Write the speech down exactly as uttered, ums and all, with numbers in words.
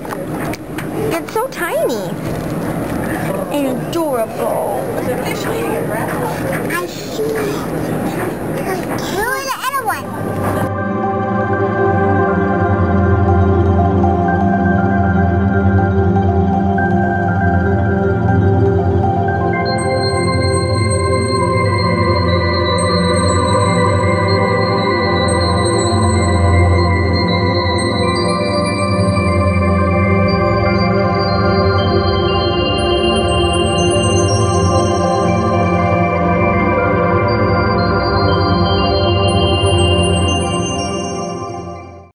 It's so tiny and adorable. I see. Who is the other one?